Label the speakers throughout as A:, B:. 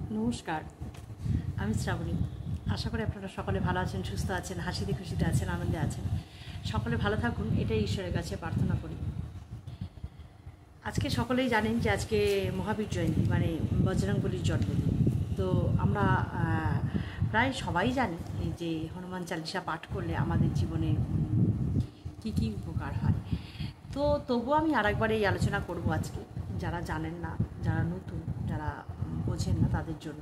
A: নমস্কার, আমি শ্রাবণী। আশা করি আপনারা সকলে ভালো আছেন, সুস্থ আছেন, হাসিতে খুশিতে আছেন, আনন্দে আছেন। সকলে ভালো থাকুন, এটাই ঈশ্বরের কাছে প্রার্থনা করি। আজকে সকলেই জানেন যে আজকে মহাবীর জয়ন্তী, মানে বজরংবলীর জন্মদিন। তো আমরা প্রায় সবাই জানি যে হনুমান চালিসা পাঠ করলে আমাদের জীবনে কী কী উপকার হয়। তো তবুও আমি আরেকবার এই আলোচনা করব আজকে, যারা জানেন না, যারা নতুন, যারা বোঝেন না তাদের জন্য।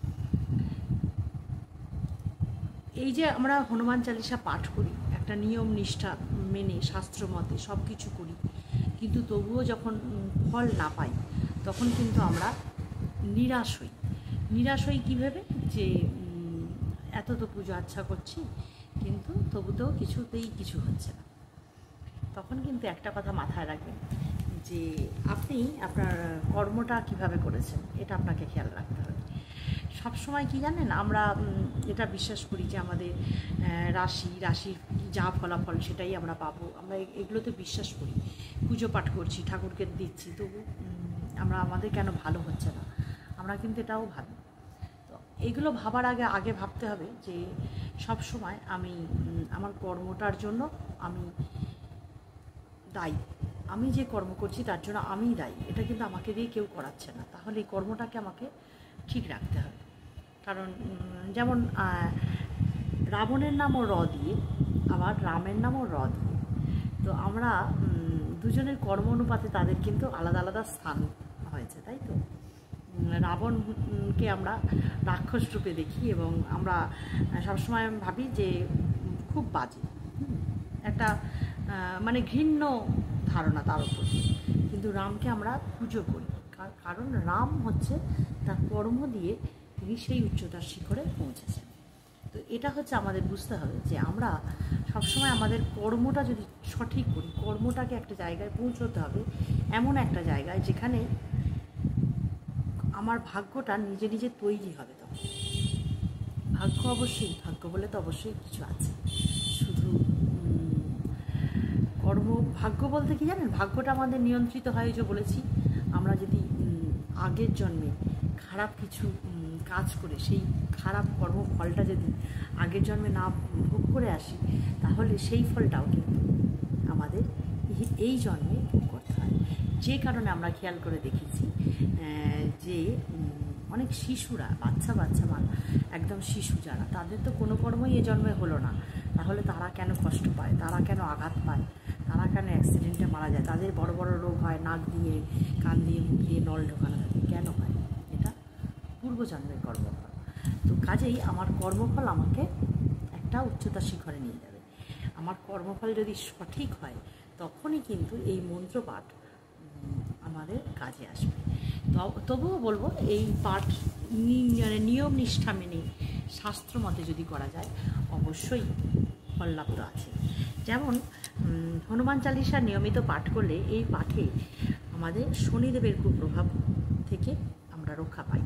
A: এই যে আমরা হনুমান চালিসা পাঠ করি, একটা নিয়ম নিষ্ঠা মেনে শাস্ত্র মতে সব কিছু করি, কিন্তু তবুও যখন ফল না পাই তখন কিন্তু আমরা নিরাশ হই। নিরাশ হই কীভাবে, যে এত তো পুজো আচ্ছা করছি কিন্তু তবুতেও কিছুতেই কিছু হচ্ছে না। তখন কিন্তু একটা কথা মাথায় রাখবেন, যে আপনি আপনার কর্মটা কিভাবে করেছেন এটা আপনাকে খেয়াল রাখতে হবে। সবসময় কি জানেন, আমরা এটা বিশ্বাস করি যে আমাদের রাশির যা ফলাফল সেটাই আমরা পাবো, আমরা এগুলোতে বিশ্বাস করি। পুজো পাঠ করছি, ঠাকুরকে দিচ্ছি, তবু আমাদের কেন ভালো হচ্ছে না, আমরা কিন্তু এটাও ভাবি। তো এগুলো ভাবার আগে ভাবতে হবে যে সব সময় আমি আমার কর্মটার জন্য আমি দায়ী। আমি যে কর্ম করছি তার জন্য আমিই দায়ী, এটা কিন্তু আমাকে দিয়ে কেউ করাচ্ছে না। তাহলে এই কর্মটাকে আমাকে ঠিক রাখতে হবে। কারণ যেমন রাবণের নামও র দিয়ে, আবার রামের নামও র দিয়ে। তো আমরা দুজনের কর্ম অনুপাতে তাদের কিন্তু আলাদা আলাদা স্থান হয়েছে, তাই তো। রাবণকে আমরা রাক্ষস রূপে দেখি এবং আমরা সবসময় ভাবি যে খুব বাজে, একটা মানে ঘৃণ্য ধারণা তার উপর। কিন্তু রামকে আমরা পুজো করি, কারণ রাম হচ্ছে তার কর্ম দিয়ে তিনি সেই উচ্চতার শিখরে পৌঁছেছেন। তো এটা হচ্ছে আমাদের বুঝতে হবে যে আমরা সবসময় আমাদের কর্মটা যদি সঠিক করি, কর্মটাকে একটা জায়গায় পৌঁছতে হবে, এমন একটা জায়গায় যেখানে আমার ভাগ্যটা নিজে নিজে তৈরি হবে। তখন ভাগ্য বলে তো অবশ্যই কিছু আছে, শুধু ভাগ্য বলতে কি জানেন, ভাগ্যটা আমাদের নিয়ন্ত্রিত হয়, যে বলেছি আমরা যদি আগের জন্মে খারাপ কিছু কাজ করে সেই খারাপ কর্মফলটা যদি আগের জন্মে না ভোগ করে আসি, তাহলে সেই ফলটাও কিন্তু আমাদের এই জন্মে ভোগ করতে হয়। যে কারণে আমরা খেয়াল করে দেখেছি যে অনেক শিশুরা, বাচ্চা একদম শিশু যারা, তাদের তো কোনো কর্মই এ জন্মে হলো না, তাহলে তারা কেন কষ্ট পায়, তারা কেন আঘাত পায়, তারা কেন অ্যাক্সিডেন্টে মারা যায়, তাদের বড় বড় রোগ হয়, নাক দিয়ে, কান দিয়ে, মুখ দিয়ে নল ঢোকানো থাকে, কেন হয়? এটা পূর্বজন্মের কর্মফল। তো কাজেই আমার কর্মফল আমাকে একটা উচ্চতা শিখরে নিয়ে যাবে। আমার কর্মফল যদি সঠিক হয় তখনই কিন্তু এই মন্ত্রপাঠ আমাদের কাজে আসবে। তবুও বলবো, এই পাঠ নিয়ম নিষ্ঠা মেনে শাস্ত্র মতে যদি করা যায় অবশ্যই ফললাভ তো আছে। যেমন হনুমান চালিসা নিয়মিত পাঠ করলে এই পাঠে আমাদের শনিদেবের কুপ্রভাব থেকে আমরা রক্ষা পাই।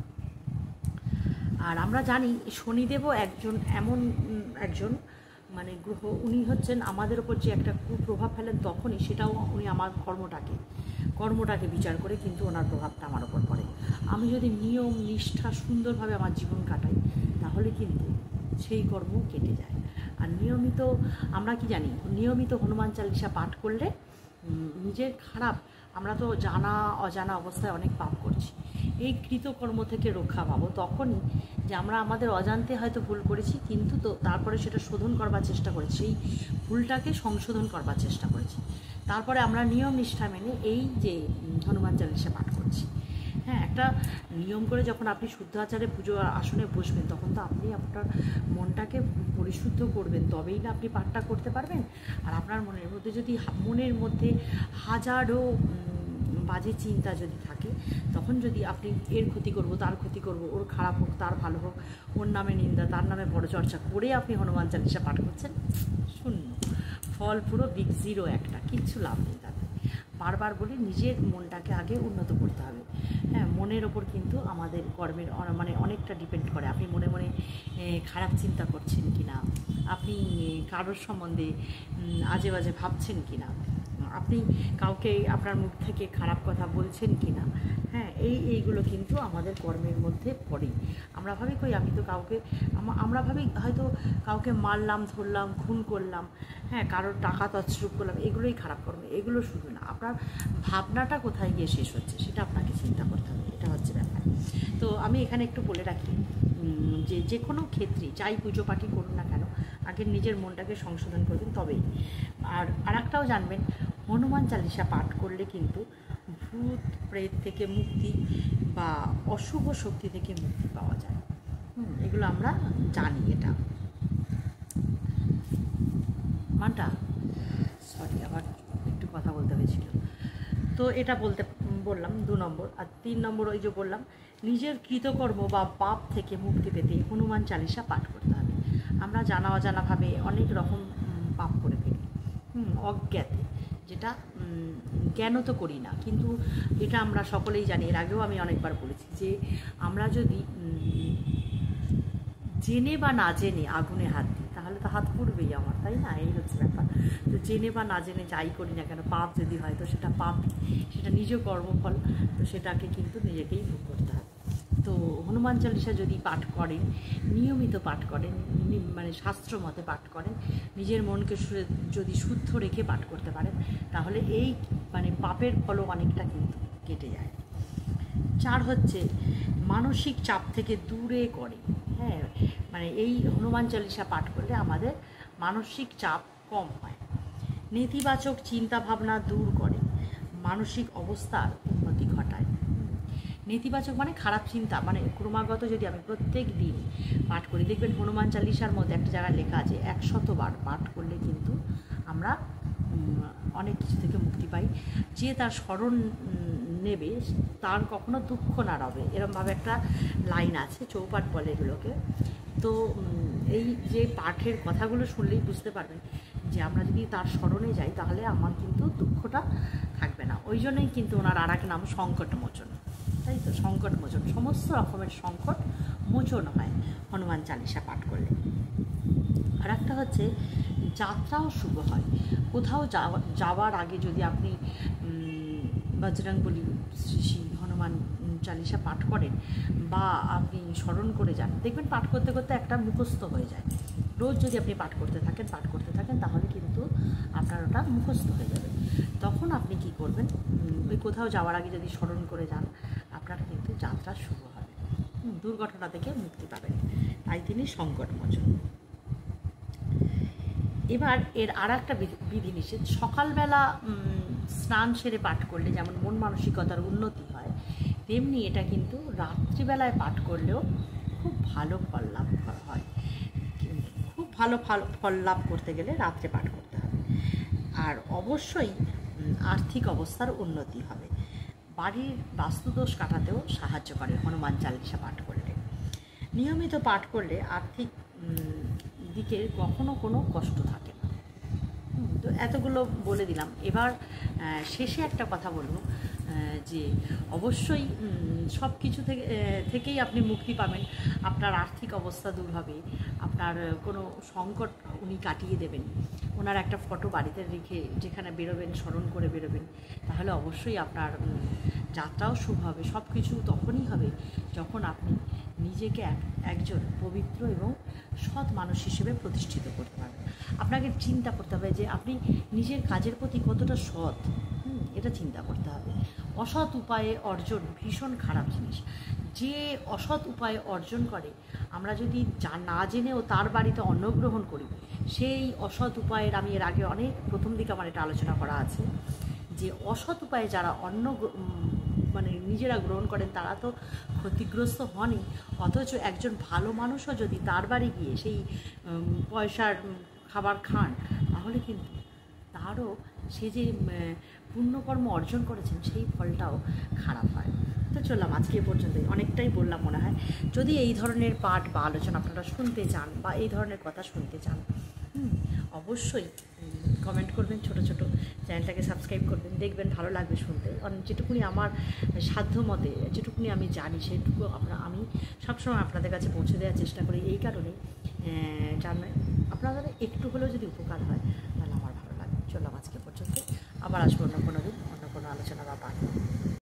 A: আর আমরা জানি শনিদেবও এমন একজন মানে গ্রহ, উনি হচ্ছেন আমাদের ওপর যে একটা কুপ্রভাব ফেলেন, তখনই সেটাও উনি আমার কর্মটাকে বিচার করে কিন্তু ওনার প্রভাবটা আমার ওপর পড়ে। আমি যদি নিয়ম নিষ্ঠা সুন্দরভাবে আমার জীবন কাটাই, তাহলে কিন্তু সেই কর্ম কেটে যায়। আর নিয়মিত আমরা কি জানি, নিয়মিত হনুমান চালিসা পাঠ করলে নিজের আমরা তো অজানা অবস্থায় অনেক পাপ করছি, এই কৃতকর্ম থেকে রক্ষা পাবো তখনই যে আমরা আমাদের অজান্তে হয়তো ভুল করেছি, কিন্তু তো তারপরে সেটা শোধন করবার চেষ্টা করেছি, সেই ভুলটাকে সংশোধন করবার চেষ্টা করেছি, তারপরে আমরা নিয়ম নিষ্ঠা মেনে এই যে হনুমান চালিসা পাঠ করছি। হ্যাঁ, একটা নিয়ম করে যখন আপনি শুদ্ধ আচারে পুজো আসনে বসবেন, তখন তো আপনি আপনার মনটাকে পরিশুদ্ধ করবেন, তবেই না আপনি পাঠটা করতে পারবেন। আর আপনার মনের মধ্যে হাজারো বাজে চিন্তা যদি থাকে, তখন যদি আপনি এর ক্ষতি করব, তার ক্ষতি করব, ওর খারাপ হোক, তার ভালো হোক, ওর নামে নিন্দা, তার নামে বড় চর্চা করে আপনি হনুমান চালিসা পাঠ করছেন, শূন্য ফল, পুরো বিগ জিরো, একটা কিচ্ছু লাভ নেই তাতে। বারবার বলি, নিজের মনটাকে আগে উন্নত করতে হবে। হ্যাঁ, মনের ওপর কিন্তু আমাদের কর্মের মানে অনেকটা ডিপেন্ড করে। আপনি মনে মনে খারাপ চিন্তা করছেন কি না, আপনি কারোর সম্বন্ধে আজে বাজে ভাবছেন কি না, আপনি কাউকে আপনার মুখ থেকে খারাপ কথা বলছেন কি না, হ্যাঁ, এইগুলো কিন্তু আমাদের কর্মের মধ্যে পড়েই। আমরা ভাবি কই আমি তো কাউকে, আমরা ভাবি হয়তো কাউকে মারলাম, ধরলাম, খুন করলাম, হ্যাঁ, কারোর টাকা তছরূপ করলাম, এগুলোই খারাপ কর্ম। এগুলো শুধু না, আপনার ভাবনাটা কোথায় গিয়ে শেষ হচ্ছে সেটা আপনাকে চিন্তা করতে হবে, এটা হচ্ছে ব্যাপার। তো আমি এখানে একটু বলে রাখি যে কোনো ক্ষেত্রে যাই পুজো পাঠই করুন না কেন, আগে নিজের মনটাকে সংশোধন করবেন তবেই। আর একটাও জানবেন, হনুমান চালিসা পাঠ করলে কিন্তু ভূত প্রেত থেকে মুক্তি বা অশুভ শক্তি থেকে মুক্তি পাওয়া যায়। এগুলো আমরা জানি। এটা মানটা সরি, আবার একটু কথা বলতে হয়েছিল। তো এটা বললাম 2 নম্বর। আর 3 নম্বর ওই যে বললাম, নিজের কৃতকর্ম বা পাপ থেকে মুক্তি পেতে হনুমান চালিসা পাঠ করতে হবে। আমরা জানা অজানাভাবে অনেক রকম পাপ করে ফেলি, অজ্ঞাতে, যেটা জ্ঞান তো করি না, কিন্তু এটা আমরা সকলেই জানি। এর আগেও আমি অনেকবার বলেছি যে আমরা যদি জেনে বা না জেনে আগুনে হাত দিই তাহলে তো হাত পুড়বেই আমার, তাই না? এই হচ্ছে ব্যাপার। তো জেনে বা না জেনে যাই করি না কেন, পাপ যদি হয় তো সেটা পাপ, সেটা নিজ কর্মফল, তো সেটাকে কিন্তু নিজেকেই ভোগ করতে হবে। তো হনুমান চালিসা যদি পাঠ করেন, নিয়মিত পাঠ করেন, মানে শাস্ত্র মতে পাঠ করেন, নিজের মনকে যদি শুদ্ধ রেখে পাঠ করতে পারেন, তাহলে এই মানে পাপের ফলও অনেকটা কিন্তু কেটে যায়। 4 হচ্ছে মানসিক চাপ থেকে দূরে করে, হ্যাঁ, মানে এই হনুমান চালিসা পাঠ করলে আমাদের মানসিক চাপ কম হয়। নেতিবাচক চিন্তাভাবনা দূর করে, মানসিক অবস্থার উন্নতি ঘটায়। নেতিবাচক মানে খারাপ চিন্তা, মানে ক্রমাগত যদি আমি প্রত্যেক দিন পাঠ করি, দেখবেন হনুমান চালিসার মধ্যে একটা জায়গায় লেখা আছে 100 বার পাঠ করলে কিন্তু আমরা অনেক কিছু থেকে মুক্তি পাই। যে তার স্মরণ নেবে তার কখনো দুঃখ না রবে, এরমভাবে একটা লাইন আছে, চৌপাঠ বলে এগুলোকে। তো এই যে পাঠের কথাগুলো শুনলেই বুঝতে পারবেন যে আমরা যদি তার স্মরণে যাই তাহলে আমার কিন্তু দুঃখটা থাকবে না। ওই জন্যই কিন্তু ওনার আর এক নাম সংকটমোচন, তাই তো? সংকটমোচন, সমস্ত রকমের সংকট মোচন হয় হনুমান চালিসা পাঠ করলে। আর একটা হচ্ছে যাত্রাও শুভ হয়। কোথাও যাওয়ার আগে যদি আপনি বজরংবলী, শ্রী শ্রী হনুমান চালিসা পাঠ করেন বা আপনি স্মরণ করে যান, দেখবেন পাঠ করতে করতে একটা মুখস্থ হয়ে যায়। রোজ যদি আপনি পাঠ করতে থাকেন তাহলে কিন্তু আপনার ওটা মুখস্থ হয়ে যাবে। তখন আপনি কি করবেন, ওই কোথাও যাওয়ার আগে যদি স্মরণ করে যান, আপনার কিন্তু যাত্রা শুভ হবে, দুর্ঘটনা থেকে মুক্তি পাবেন। তাই তিনি সংকটমোচন। এবার এর আর একটা বিধিনিষেধ, সকালবেলা স্নান সেরে পাঠ করলে যেমন মন মানসিকতার উন্নতি হয়, তেমনি এটা কিন্তু রাত্রিবেলায় পাঠ করলেও খুব ভালো ফল লাভ হয়। খুব ভালো ফল লাভ করতে গেলে রাত্রে পাঠ করতে হবে। আর অবশ্যই আর্থিক অবস্থার উন্নতি হবে। বাড়ির বাস্তুদোষ কাটাতেও সাহায্য করে হনুমান চালিসা পাঠ করলে। নিয়মিত পাঠ করলে আর্থিক দিকে কখনো কোনো কষ্ট থাকে না। তো এতগুলো বলে দিলাম। এবার শেষে একটা কথা বলবো, যে অবশ্যই সব কিছু থেকেই আপনি মুক্তি পাবেন। আপনার আর্থিক অবস্থা দূর হবে, আপনার কোনো সংকট উনি কাটিয়ে দেবেন। ওনার একটা ফটো বাড়িতে রেখে যেখানে বেরোবেন স্মরণ করে বেরোবেন, তাহলে অবশ্যই আপনার যাত্রাও শুভ হবে। সব কিছু তখনই হবে যখন আপনি নিজেকে একজন পবিত্র এবং সৎ মানুষ হিসেবে প্রতিষ্ঠিত করতে পারবেন। আপনাকে চিন্তা করতে হবে যে আপনি নিজের কাজের প্রতি কতটা সৎ, এটা চিন্তা করতে হবে। অসৎ উপায়ে অর্জন ভীষণ খারাপ জিনিস। যে অসৎ উপায়ে অর্জন করে, আমরা যদি না জেনেও তার বাড়িতে অন্নগ্রহণ করি, সেই অসৎ উপায়ের, আমি এর আগে অনেক প্রথম দিকে আমার এটা আলোচনা করা আছে, যে অসৎ উপায়ে যারা মানে নিজেরা গ্রহণ করেন তারা তো ক্ষতিগ্রস্ত হনই, অথচ একজন ভালো মানুষও যদি তার বাড়ি গিয়ে সেই পয়সার খাবার খান, তাহলে কিন্তু তারও সে যে পুণ্যকর্ম অর্জন করেছেন সেই ফলটাও খারাপ হয়। তো চললাম আজকে পর্যন্তই, অনেকটাই বললাম মনে হয়। যদি এই ধরনের পাঠ বা আলোচনা আপনারা শুনতে চান বা এই ধরনের কথা শুনতে চান, অবশ্যই কমেন্ট করবেন, ছোট ছোট চ্যানেলটাকে সাবস্ক্রাইব করবেন, দেখবেন ভালো লাগবে শুনতে। যেটুকুনি আমার সাধ্য মতে, যেটুকুনি আমি জানি সেটুকু আমি সবসময় আপনাদের কাছে পৌঁছে দেওয়ার চেষ্টা করি। এই কারণেই আপনাদের একটু হলেও যদি উপকার হয় তাহলে আমার ভালো লাগে। চললাম আজকে পর্যন্ত। আবার আসবো অন্য কোনো দিন অন্য কোনো আলোচনা বা পাঠ।